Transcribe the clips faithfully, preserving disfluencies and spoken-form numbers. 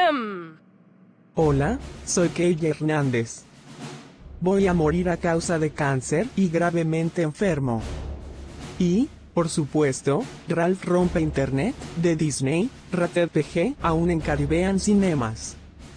Hola, soy Key Hernández. Voy a morir a causa de cáncer y gravemente enfermo. Y, por supuesto, Ralph rompe internet, de Disney, Rated P G, aún en Caribbean Cinemas.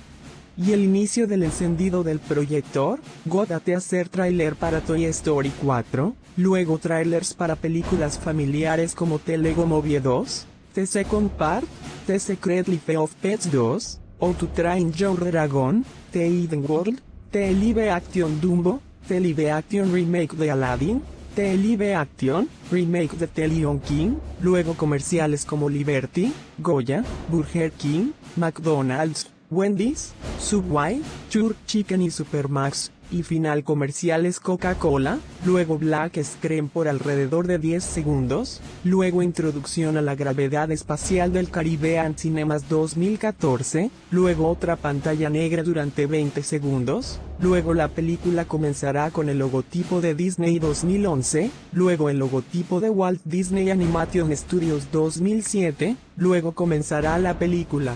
Y el inicio del encendido del proyector, gódate a hacer tráiler para Toy Story cuatro, luego trailers para películas familiares como The Lego Movie dos, The Second Part, The Secret Life of Pets dos, How to Train Your Dragon, The Hidden World, The Live Action Dumbo, The Live Action Remake de Aladdin, The Live Action Remake de The Lion King, luego comerciales como Liberty, Goya, Burger King, McDonald's, Wendy's, Subway, Church Chicken y Supermax, y final comerciales Coca-Cola, luego black screen por alrededor de diez segundos, luego introducción a la gravedad espacial del Caribbean Cinemas dos mil catorce, luego otra pantalla negra durante veinte segundos, luego la película comenzará con el logotipo de Disney dos mil once, luego el logotipo de Walt Disney Animation Studios dos mil siete, luego comenzará la película.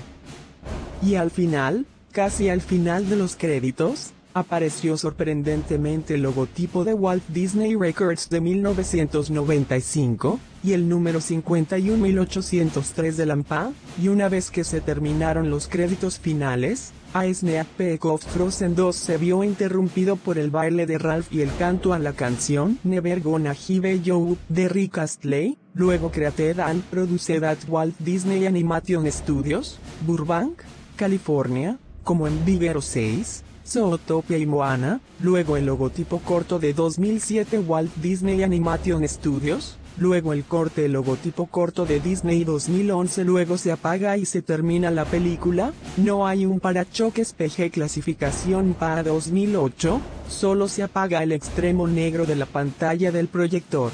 Y al final, casi al final de los créditos, apareció sorprendentemente el logotipo de Walt Disney Records de mil novecientos noventa y cinco, y el número cincuenta y un mil ochocientos tres de Lampa, y una vez que se terminaron los créditos finales, a Sneak Peek of Frozen dos se vio interrumpido por el baile de Ralph y el canto a la canción Never Gonna Give You Up de Rick Astley, luego created and produced at Walt Disney Animation Studios, Burbank, California, como en Big Hero seis, Zootopia y Moana, luego el logotipo corto de dos mil siete Walt Disney Animation Studios, luego el corte el logotipo corto de Disney dos mil once, luego se apaga y se termina la película, no hay un parachoques P G clasificación para dos mil ocho, solo se apaga el extremo negro de la pantalla del proyector.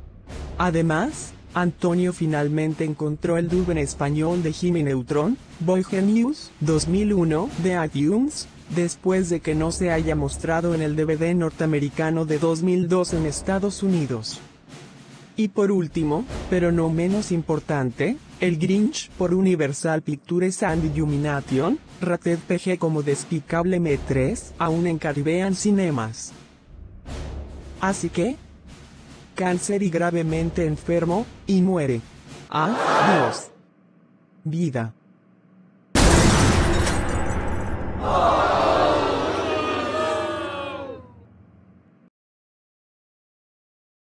Además, Antonio finalmente encontró el dub en español de Jimmy Neutron, Boy Genius, dos mil uno, de iTunes, después de que no se haya mostrado en el D V D norteamericano de dos mil dos en Estados Unidos. Y por último, pero no menos importante, El Grinch por Universal Pictures and Illumination, Rated P G como Despicable Me tres, aún en Caribbean Cinemas. Así que, cáncer y gravemente enfermo, y muere. Adiós. Vida.